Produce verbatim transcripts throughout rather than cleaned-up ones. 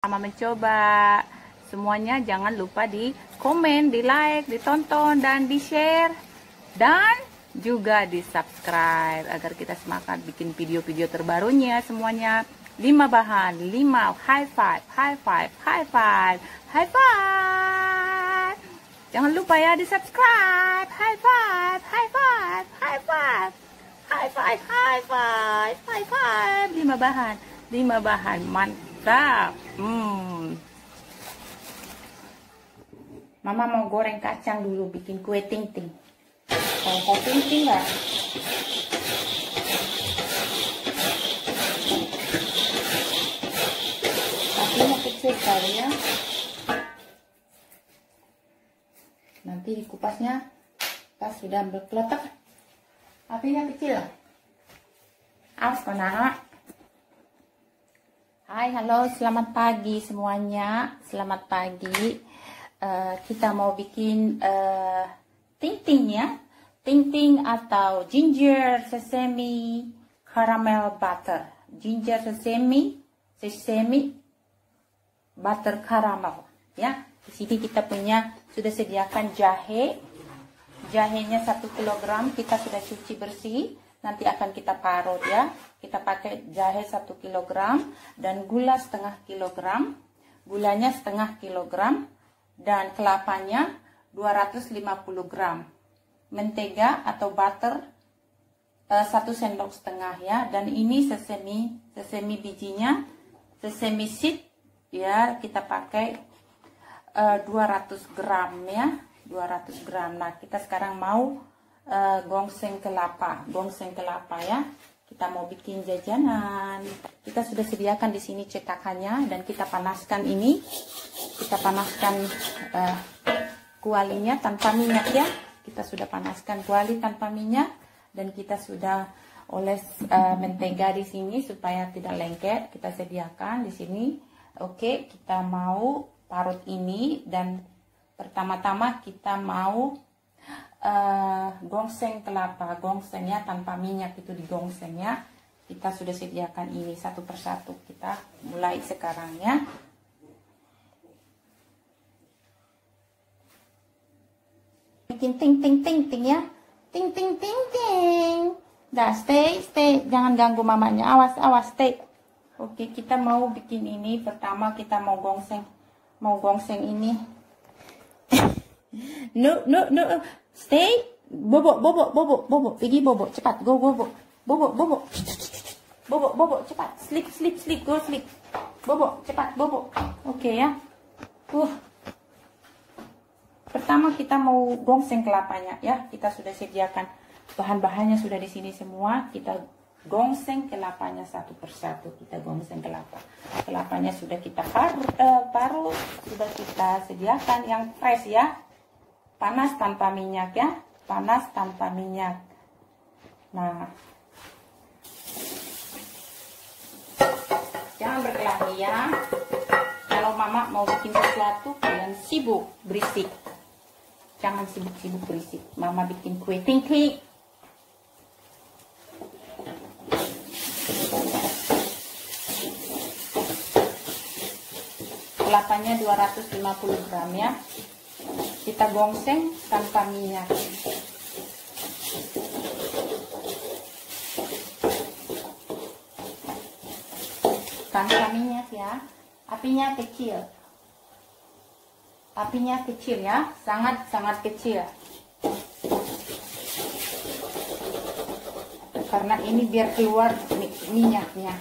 Mama mencoba. Semuanya jangan lupa di komen, di like, ditonton, dan di share. Dan juga di subscribe agar kita semangat bikin video-video terbarunya semuanya. Lima bahan, lima high five, high five, high five, high five. Jangan lupa ya di subscribe. High five, high five, high five, high five, high five, high five. Lima bahan, lima bahan, mantap. Hmm. Mama mau goreng kacang dulu, bikin kue ting-ting. Tahu kue ting-ting nggak? Apinya kecil kali ya. Nanti di kupasnya pas sudah berkeletak, apinya kecil. Awas kena. Hai, halo, selamat pagi semuanya. Selamat pagi. Uh, kita mau bikin uh, ting-ting ya. Ting-ting atau ginger sesame caramel butter. Ginger sesame sesame butter caramel ya. Di sini kita punya sudah sediakan jahe. Jahenya satu kilogram kita sudah cuci bersih. Nanti akan kita parut ya. Kita pakai jahe satu kilogram dan gula setengah kilogram. Gulanya setengah kilogram dan kelapanya dua ratus lima puluh gram. Mentega atau butter uh, satu sendok setengah ya. Dan ini sesame, sesame bijinya, sesame seed ya, kita pakai uh, dua ratus gram ya, dua ratus gram. Nah, kita sekarang mau uh, gongseng kelapa, gongseng kelapa ya. Kita mau bikin jajanan. Kita sudah sediakan di sini cetakannya dan kita panaskan ini. Kita panaskan uh, kualinya tanpa minyak ya. Kita sudah panaskan kuali tanpa minyak dan kita sudah oles uh, mentega di sini supaya tidak lengket. Kita sediakan di sini. Oke, kita mau parut ini dan pertama-tama kita mau uh, gongseng kelapa. Gongsengnya tanpa minyak itu digongseng ya. Kita sudah sediakan ini satu persatu. Kita mulai sekarang ya. Bikin ting ting ting ting ya, ting ting ting ting. Dah, stay stay, jangan ganggu mamanya. Awas awas, stay. Oke, kita mau bikin ini. Pertama kita mau gongseng, mau gongseng ini. no no no, stay. Bobok bobok bobok bobok, pergi bobok cepat, go bobok bobok bobok bobok bobok cepat, slip slip slip, go slip. Bobok cepat bobok. Oke ya. Uh. Pertama kita mau gongseng kelapanya ya. Kita sudah sediakan bahan-bahannya sudah di sini semua. Kita gongseng kelapanya satu persatu. Kita gongseng kelapa. Kelapanya sudah kita parut, uh, parut, sudah kita sediakan yang fresh ya. Panas tanpa minyak ya. Panas tanpa minyak. Nah, jangan berkelahi ya. Kalau mama mau bikin sesuatu kalian sibuk berisik. Jangan sibuk-sibuk berisik. Mama bikin kue ting-ting. Kelapanya dua ratus lima puluh gram ya. Kita gongseng tanpa minyak. Tanpa minyak ya. Apinya kecil. Apinya kecil ya, sangat-sangat kecil. Karena ini biar keluar minyaknya.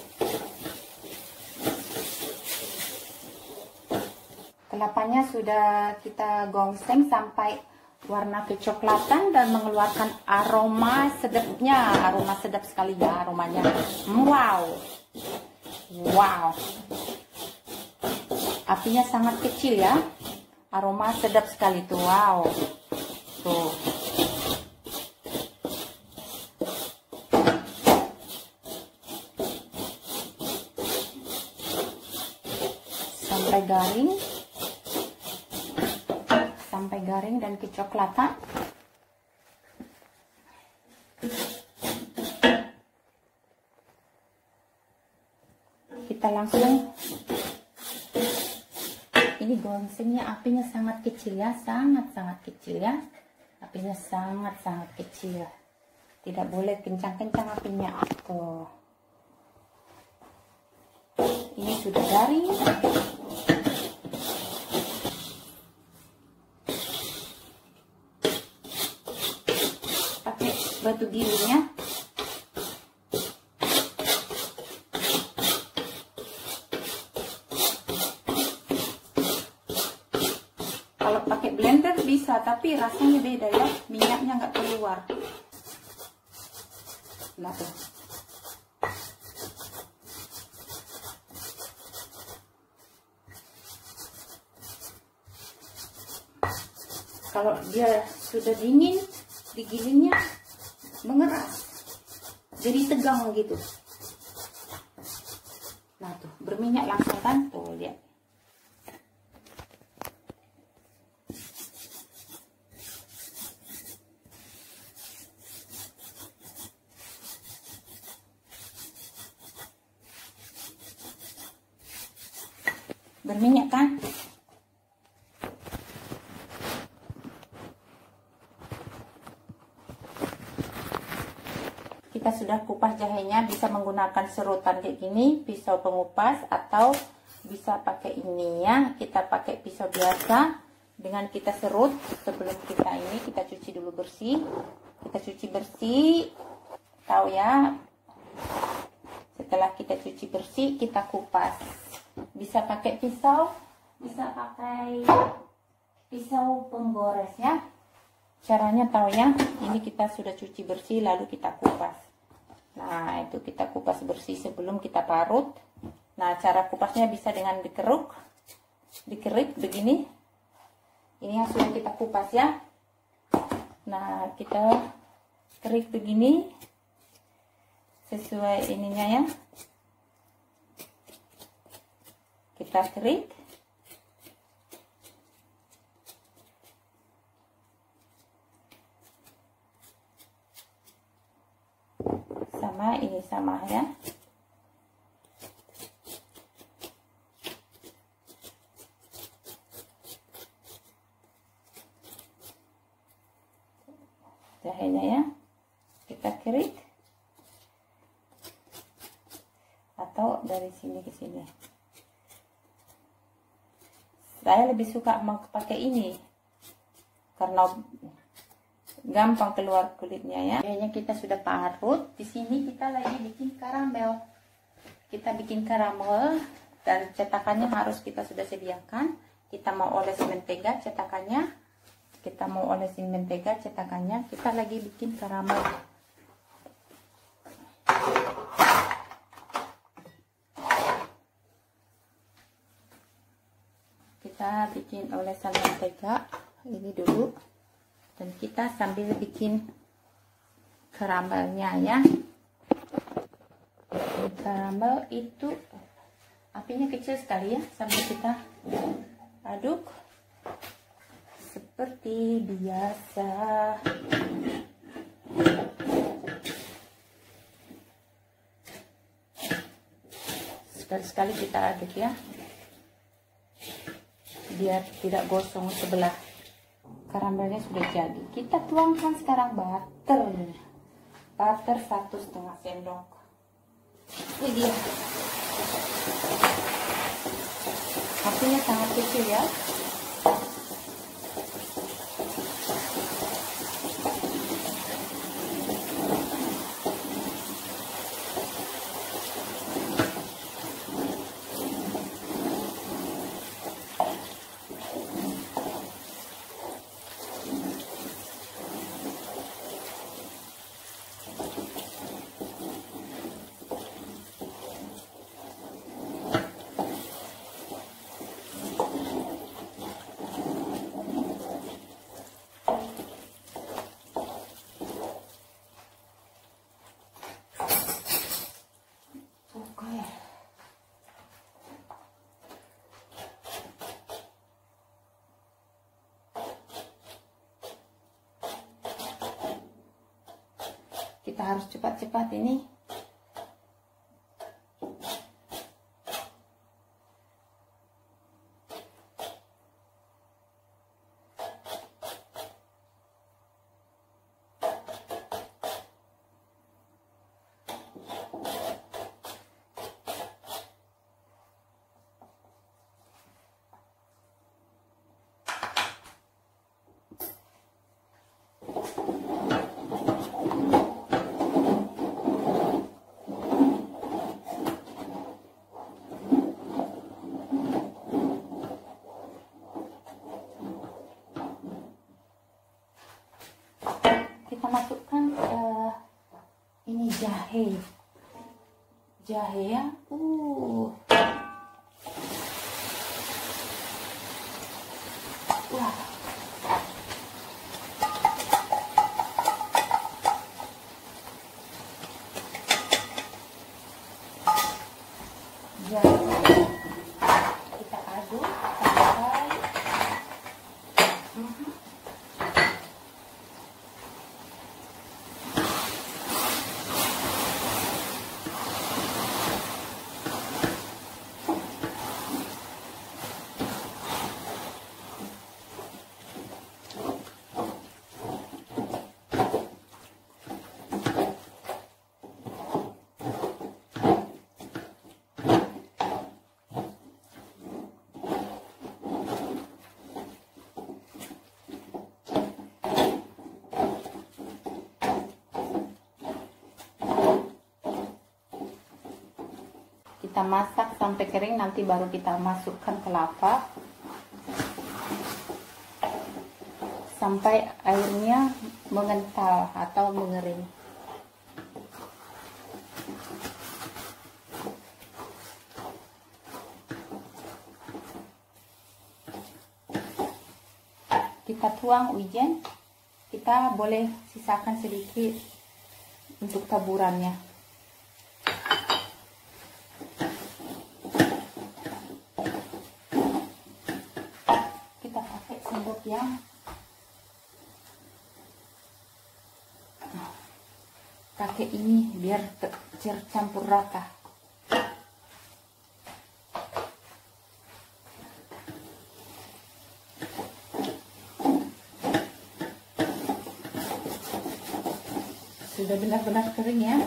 Kelapanya sudah kita gongseng sampai warna kecoklatan dan mengeluarkan aroma sedapnya. Aroma sedap sekali ya aromanya. Wow. Wow. Apinya sangat kecil ya. Aroma sedap sekali tuh. Wow. Tuh. Sampai garing. Sampai garing dan kecoklatan. Kita langsung ini gongsengnya apinya sangat kecil ya, sangat-sangat kecil ya. Apinya sangat-sangat kecil. Tidak boleh kencang-kencang apinya. Tuh. Ini sudah garing. Pakai batu gilingnya. Kalau pakai blender bisa, tapi rasanya beda ya, minyaknya nggak keluar. Nah tuh. Kalau dia sudah dingin, digilingnya mengeras, jadi tegang gitu. Nah tuh, berminyak langsung kan, tuh lihat. Berminyak kan? Kita sudah kupas jahenya, bisa menggunakan serutan kayak gini, pisau pengupas, atau bisa pakai ini ya. Kita pakai pisau biasa, dengan kita serut. Sebelum kita ini, kita cuci dulu bersih. Kita cuci bersih, tahu ya. Setelah kita cuci bersih, kita kupas. Bisa pakai pisau, bisa pakai pisau penggores ya. Caranya tahu ya. Ini kita sudah cuci bersih, lalu kita kupas. Nah, itu kita kupas bersih sebelum kita parut. Nah, cara kupasnya bisa dengan dikeruk, dikerik begini. Ini yang sudah kita kupas ya. Nah, kita kerik begini sesuai ininya ya. Kita kerik. Sama ini sama ya. Jahenya ya. Kita kerik. Atau dari sini ke sini. Saya lebih suka pakai ini karena gampang keluar kulitnya ya. Kayaknya kita sudah parut. Di sini kita lagi bikin karamel. Kita bikin karamel dan cetakannya harus kita sudah sediakan. Kita mau olesin mentega cetakannya. Kita mau olesin mentega cetakannya. Kita lagi bikin karamel. Kita bikin olesan mentega ini dulu, dan kita sambil bikin karamelnya ya. Karamel itu apinya kecil sekali ya, sambil kita aduk seperti biasa. Sekali-sekali kita aduk ya, biar tidak gosong sebelah. Karamelnya sudah jadi. Kita tuangkan sekarang butter. Butter satu setengah sendok. Ini dia. Apinya sangat kecil ya. Kita harus cepat-cepat ini. jahe. Jahe ya. Uh. Wah. Jahe. Kita aduk sampai uh-huh. Kita masak sampai kering, nanti baru kita masukkan kelapa sampai airnya mengental atau mengering. Kita tuang wijen, kita boleh sisakan sedikit untuk taburannya. Ya, pakai ini biar tercampur rata. Sudah benar-benar kering ya.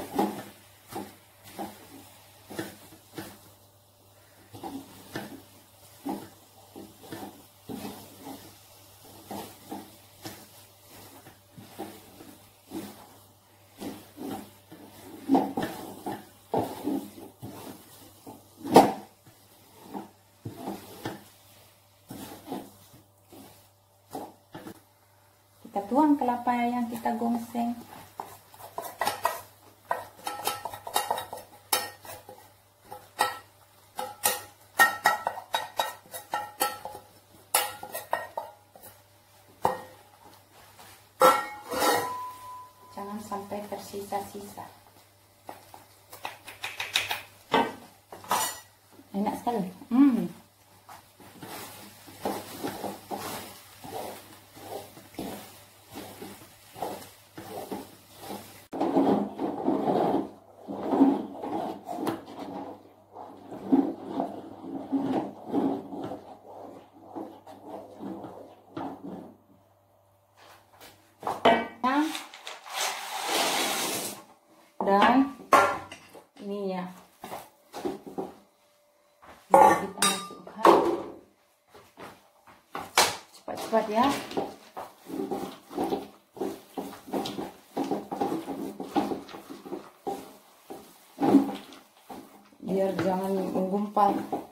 Kita tuang kelapa yang kita gongseng. Jangan sampai tersisa-sisa. Enak sekali. Hmm. Dan ininya kita masukkan cepat-cepat ya. Biar jangan menggumpal.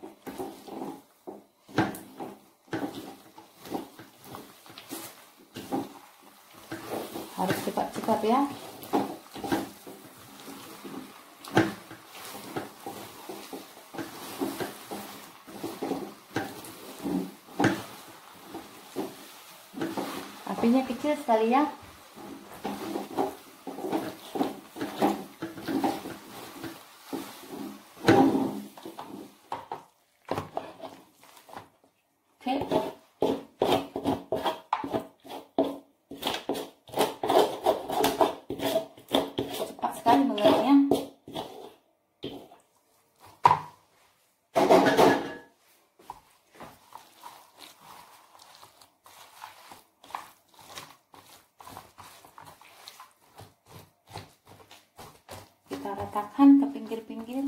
Harus cepat-cepat ya. Apinya kecil sekali ya. Oke. Cepat sekali mengeringnya. Kita ratakan ke pinggir-pinggir.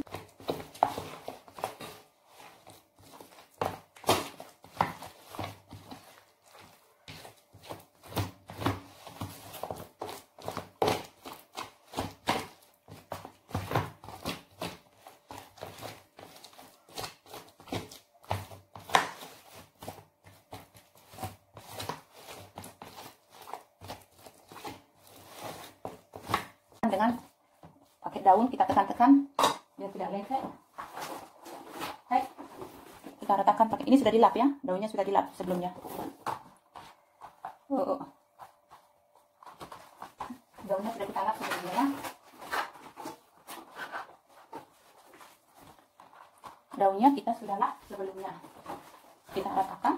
Dengan pakai daun kita tekan-tekan biar tidak lengket. Hai, kita ratakan pakai ini, sudah dilap ya, daunnya sudah dilap sebelumnya. Oh, daunnya sudah kita lap sebelumnya ya. Daunnya kita sudah lap sebelumnya. Kita ratakan.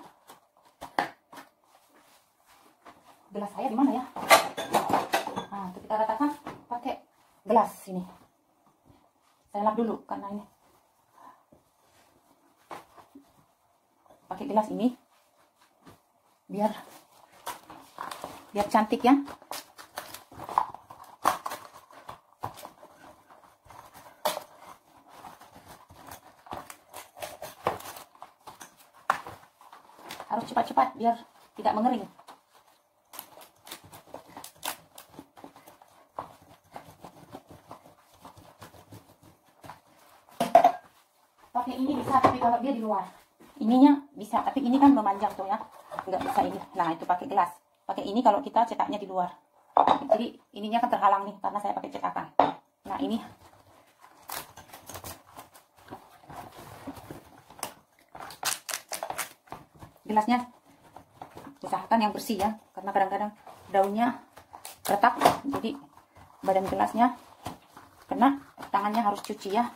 Gelas saya di mana ya? Nah, itu kita ratakan pakai gelas ini. Saya lap dulu karena ini. Pakai gelas ini biar biar cantik ya. Harus cepat-cepat biar tidak mengering. Pakai ini bisa, tapi kalau dia di luar, ininya bisa, tapi ini kan memanjang tuh ya, nggak bisa ini. Nah itu pakai gelas. Pakai ini kalau kita cetaknya di luar. Jadi ininya kan terhalang nih karena saya pakai cetakan. Nah ini. Gelasnya usahakan yang bersih ya, karena kadang-kadang daunnya retak, jadi badan gelasnya kena, tangannya harus cuci ya.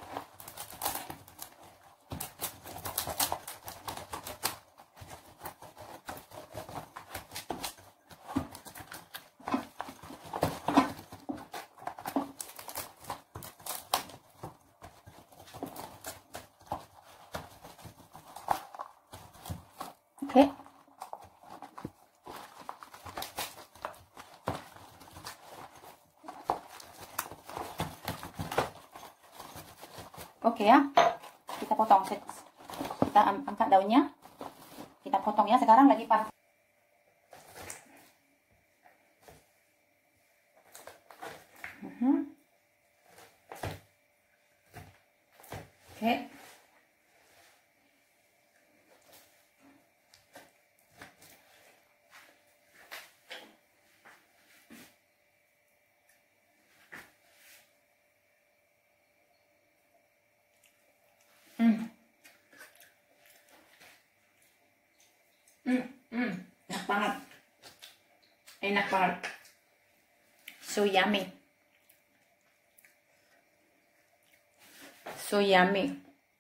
Oke. Oke ya. Kita potong. Kita angkat daunnya. Kita potong ya. Sekarang lagi panas. Uh-huh. Oke. Hmm. Hmm, hmm, enak banget. Enak banget. So yummy. So yummy.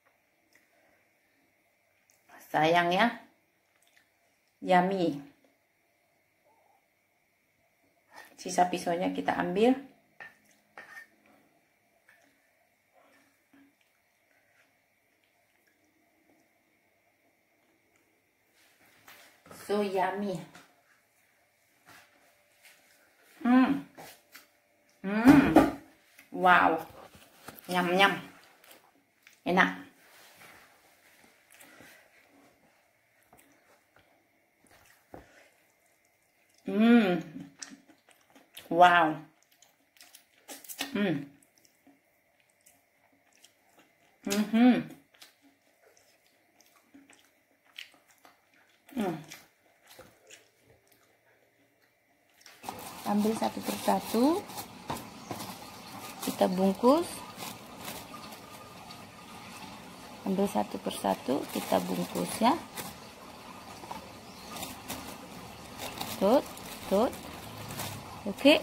Sayang ya. Yummy. Sisa pisaunya kita ambil. So yummy. Hmm. Hmm. Wow. Nyam-nyam. Enak. Hmm. Wow. Hmm. Hmm. Hmm. Ambil satu persatu, kita bungkus. Ambil satu persatu, kita bungkus ya. Tut, tut. Oke.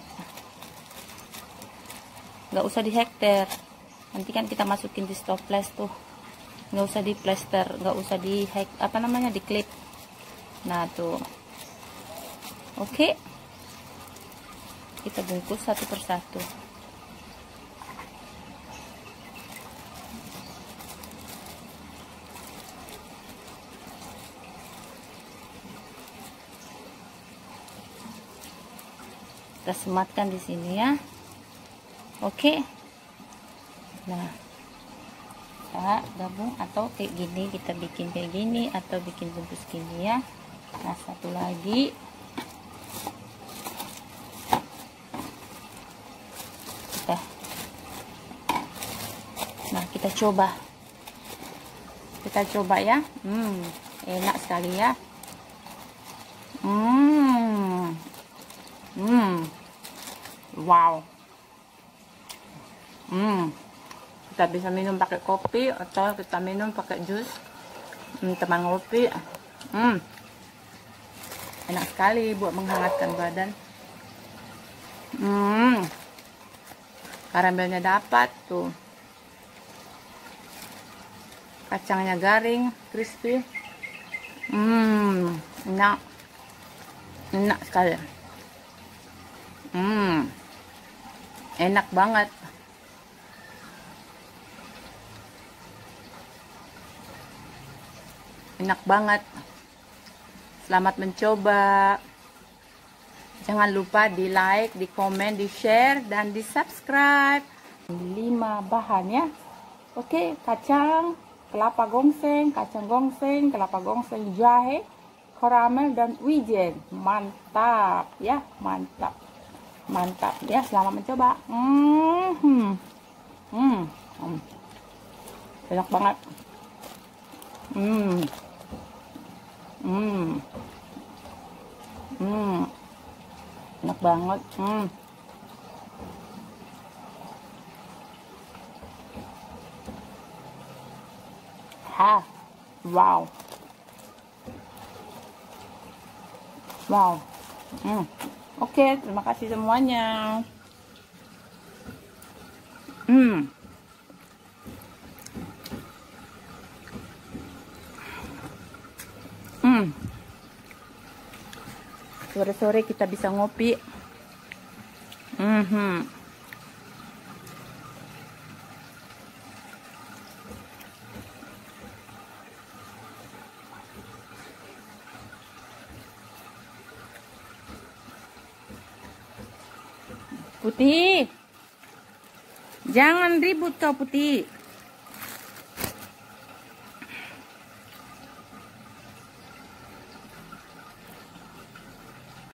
Nggak usah dihektar. Nanti kan kita masukin di stoples tuh. Nggak usah di plester, nggak usah di hek, apa namanya, di klip. Nah tuh. Oke. Kita bungkus satu persatu. Kita sematkan di sini ya. Oke. Nah, kita gabung atau kayak gini, kita bikin kayak gini atau bikin bungkus gini ya. Nah, satu lagi. Kita. Nah, kita coba. Kita coba ya. Hmm, enak sekali ya. Hmm. Hmm. Wow. Hmm. Kita bisa minum pakai kopi atau kita minum pakai jus. Hmm, teman ngopi. Hmm. Enak sekali buat menghangatkan badan. Hmm. Karamelnya dapat tuh. Kacangnya garing, crispy. Hmm, enak. Enak sekali. Hmm. Enak banget. Enak banget. Selamat mencoba. Jangan lupa di like, di komen, di share, dan di subscribe. lima bahan ya. Oke, kacang, kelapa gongseng, kacang gongseng, kelapa gongseng, jahe, karamel, dan wijen. Mantap ya, mantap. Mantap ya, selamat mencoba. Hmm, hmm, hmm, hmm. Enak banget. Hmm, hmm, hmm, enak banget. Hmm. Ha, wow, wow. Hmm. Oke, terima kasih semuanya. Hmm. Hmm. Sore-sore kita bisa ngopi. Hmm. hmm. Putih. Jangan ribut kau, Putih.